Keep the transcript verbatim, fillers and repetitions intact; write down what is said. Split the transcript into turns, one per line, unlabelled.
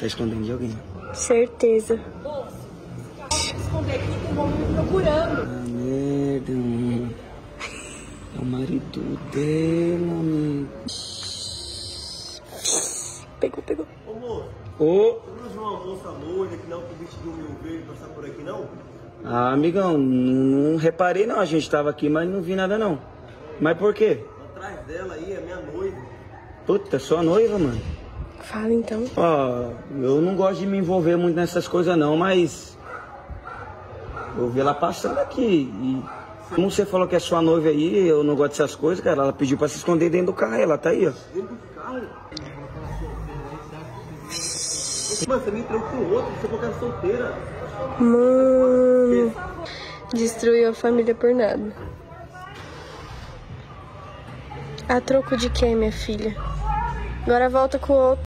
tá escondendo de alguém.
Certeza.
Esconder aqui, tem um homem me procurando.
Ah, merda, mano. É o marido dela, amigo.
Pegou, pegou.
Ô moço,
Ô!
você não viu uma moça loira que não com vestido meu verde passar por aqui não?
Ah, amigão, não, não reparei não. A gente tava aqui, mas não vi nada não. Mas por quê?
Atrás dela aí é minha noiva.
Puta, sua noiva, mano.
Fala então.
Ó, eu não gosto de me envolver muito nessas coisas não, mas... eu vi ela passando aqui e... como você falou que é sua noiva aí, eu não gosto dessas coisas, cara. Ela pediu pra se esconder dentro do carro, ela tá aí, ó.
Dentro do carro? Mano, você me entrou com outro, você falou que era solteira.
Mano, destruiu a família por nada. A troco de quem, minha filha? Agora volta com o outro.